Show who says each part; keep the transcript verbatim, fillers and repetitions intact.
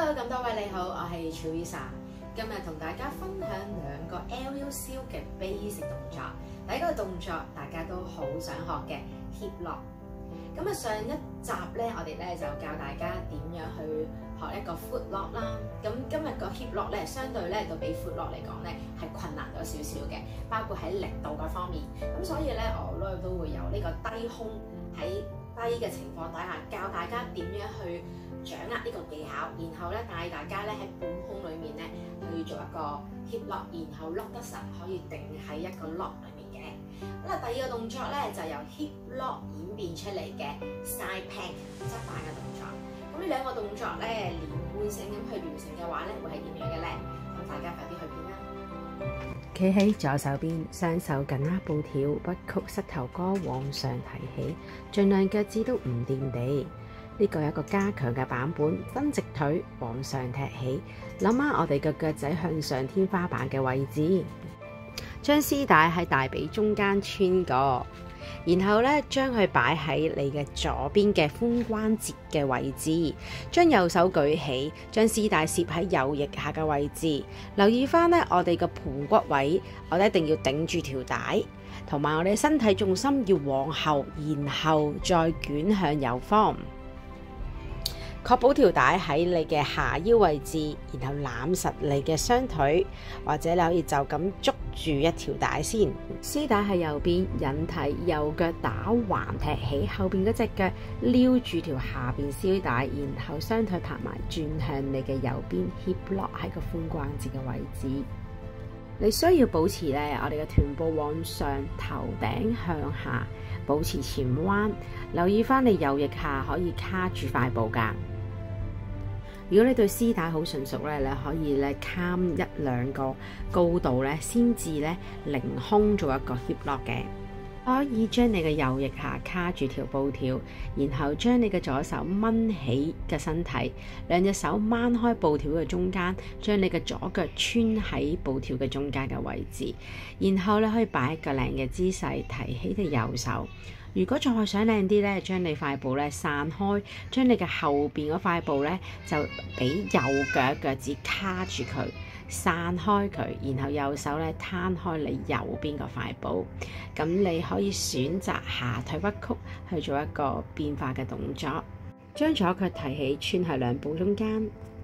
Speaker 1: Hello， 咁多位你好，我係 Teresa， 今日同大家分享兩個 L U 燒嘅 basic 動作。第一個動作大家都好想學嘅 hip lock。咁啊，上一集咧，我哋咧就教大家點樣去學一個 foot lock 啦。咁今日個 hip lock 咧，相對咧就比 foot lock 嚟講咧係困難咗少少嘅，包括喺力度嗰方面。咁所以咧，我咧都會有呢個低胸喺低嘅情況底下，教大家點樣去掌握呢個技巧，然後咧帶大家咧喺半空裡面咧去做一個 hip lock，然後 lock 得實，可以定喺一個 lock 裡面嘅。咁啊，第二個動作咧就由 hip lock 演變出嚟嘅 side plank 側板嘅動作。咁呢兩個動作咧連貫性咁去完成嘅話咧，會係點樣嘅咧？咁大家快啲去片啦！
Speaker 2: 企喺左手邊，雙手緊握布條，屈曲膝頭哥往上提起，盡量腳趾都唔掂地。呢個係一個加強嘅版本，伸直腿往上踢起，諗下我哋嘅腳仔向上天花板嘅位置，將絲帶喺大髀中間穿過，然後咧將佢擺喺你嘅左邊嘅髖關節嘅位置，將右手舉起，將絲帶攝喺右腋下嘅位置。留意翻咧，我哋嘅盤骨位，我哋一定要頂住條帶，同埋我哋身體重心要往後，然後再捲向右方。確保條帶喺你嘅下腰位置，然後攬實你嘅雙腿，或者你可以就咁捉住一條帶先。絲帶喺右邊，引體右腳打橫踢起，後邊嗰隻腳撩住條下邊絲帶，然後雙腿拍埋轉向你嘅右邊 hip lock 喺個髖關節嘅位置。你需要保持咧，我哋嘅臀部往上，頭頂向下，保持前彎。留意翻你右腋下可以卡住塊布㗎。如果你對絲帶好純熟咧，你可以咧監一兩個高度咧，先至咧凌空做一個 hip lock 嘅。可以將你嘅右腋下卡住條布條，然後將你嘅左手掹起嘅身體，兩隻手掹開布條嘅中間，將你嘅左腳穿喺布條嘅中間嘅位置，然後咧可以擺一個靚嘅姿勢，提起隻右手。如果再想靚啲咧，將你塊布咧散開，將你嘅後邊嗰塊布咧就俾右腳腳趾卡住佢，散開佢，然後右手咧攤開你右邊嗰塊布。咁你可以選擇下腿屈曲去做一個變化嘅動作，將左腳提起，穿喺兩布中間，